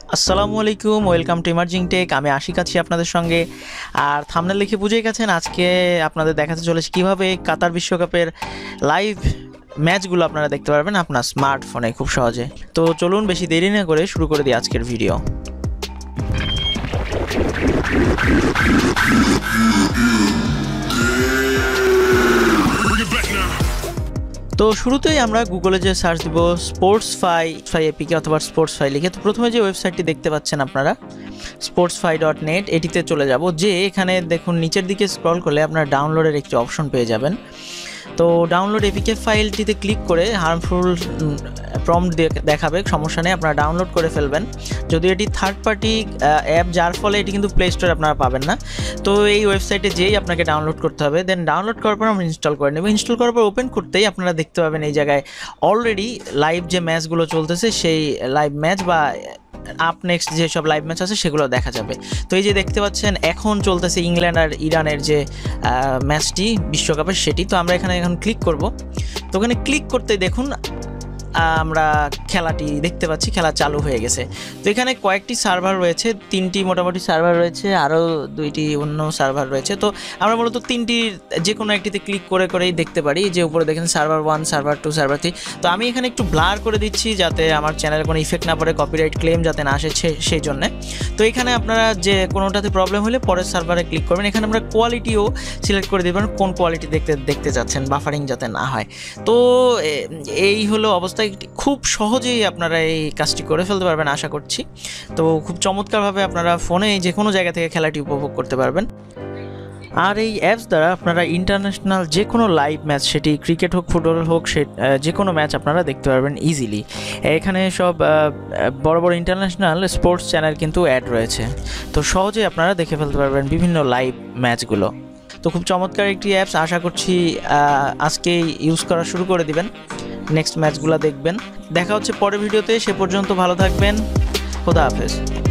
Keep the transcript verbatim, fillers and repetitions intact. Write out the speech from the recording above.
আসসালামু আলাইকুম, welcome to emerging take. আমি আশিক আছি আপনাদের সঙ্গে। আর থাম্বনেল দেখে বুঝেই গেছেন আজকে আপনাদের দেখাতে চলেছে কীভাবে কাতার বিশ্বকাপের লাইভ ম্যাচগুলো আপনারা দেখতে পারবেন আপনার স্মার্টফোনে খুব সহজে। তো চলুন বেশি দেরি না করে শুরু করে দিই আজকের ভিডিও। তো শুরুতেই আমরা গুগলে যে সার্চ দিব স্পোর্টস ফাই ফাই এপিকে অথবা স্পোর্টস ফাই লিখে, তো প্রথমে যে ওয়েবসাইটটি দেখতে পাচ্ছেন আপনারা স্পোর্টস ফাই ডট নেট, এটিতে চলে যাব। যে এখানে দেখুন নিচের দিকে স্ক্রল করলে আপনারা ডাউনলোডের একটি অপশন পেয়ে যাবেন। তো ডাউনলোড এপিকে ফাইলটিতে ক্লিক করে হার্মফুল প্রম্পট দেখাবে, সমস্যা নেই, আপনারা ডাউনলোড করে ফেলবেন। যদি এটি থার্ড পার্টি অ্যাপ, যার ফলে এটি কিন্তু প্লে স্টোরে আপনারা পাবেন না। তো এই ওয়েবসাইটে যেই আপনাকে ডাউনলোড করতে হবে, দেন ডাউনলোড করার পর আমরা ইনস্টল করে নেব। ইনস্টল করার পর ওপেন করতেই আপনারা দেখতে পাবেন এই জায়গায় অলরেডি লাইভ যে ম্যাচগুলো চলতেছে সেই লাইভ ম্যাচ বা আপ নেক্সট যেসব লাইভ ম্যাচ আছে সেগুলো দেখা যাবে। তো এই যে দেখতে পাচ্ছেন এখন চলতেছে ইংল্যান্ড আর ইরানের যে ম্যাচটি বিশ্বকাপের, সেটি। তো আমরা এখানে এখন ক্লিক করব। তো ওখানে ক্লিক করতেই দেখুন আমরা খেলাটি দেখতে পাচ্ছি, খেলা চালু হয়ে গেছে। তো এখানে কয়েকটি সার্ভার রয়েছে, তিনটি মোটামুটি সার্ভার রয়েছে, আরও দুইটি অন্য সার্ভার রয়েছে। তো আমরা মূলত তিনটির যে কোনো একটিতে ক্লিক করে করেই দেখতে পারি। যে উপরে দেখেন server one, server two, server three. তো আমি এখানে একটু ব্লার করে দিচ্ছি যাতে আমার চ্যানেলে কোনো ইফেক্ট না পড়ে, কপিরাইট ক্লেম যাতে না আসে সেই জন্যে। তো এখানে আপনারা যে কোনোটাতে প্রবলেম হলে পরের সার্ভারে ক্লিক করবেন। এখানে আমরা কোয়ালিটিও সিলেক্ট করে দেবেন, কোন কোয়ালিটি দেখতে দেখতে যাচ্ছেন, বাফারিং যাতে না হয়। তো এই হলো অবস্থা। খুব সহজেই আপনারা এই কাজটি করে ফেলতে পারবেন আশা করছি। তো খুব চমৎকারভাবে আপনারা ফোনে যে কোনো জায়গা থেকে খেলাটি উপভোগ করতে পারবেন। আর এই অ্যাপস দ্বারা আপনারা ইন্টারন্যাশনাল যে কোনো লাইভ ম্যাচ, সেটি ক্রিকেট হোক, ফুটবল হোক, সে যে কোনো ম্যাচ আপনারা দেখতে পারবেন ইজিলি। এখানে সব বড় বড় ইন্টারন্যাশনাল স্পোর্টস চ্যানেল কিন্তু অ্যাড রয়েছে। তো সহজেই আপনারা দেখে ফেলতে পারবেন বিভিন্ন লাইভ ম্যাচগুলো। তো খুব চমৎকার একটি অ্যাপস, আশা করছি আজকেই ইউজ করা শুরু করে দিবেন, নেক্সট ম্যাচগুলো দেখবেন। দেখা হচ্ছে পরের ভিডিওতে, সে পর্যন্ত ভালো থাকবেন, খোদা হাফেজ।